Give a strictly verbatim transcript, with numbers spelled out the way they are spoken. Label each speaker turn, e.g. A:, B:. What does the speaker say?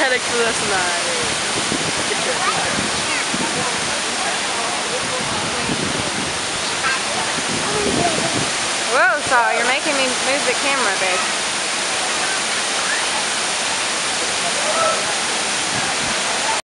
A: headache for the rest of the night.
B: Whoa, Saul, you're making me move the camera, babe.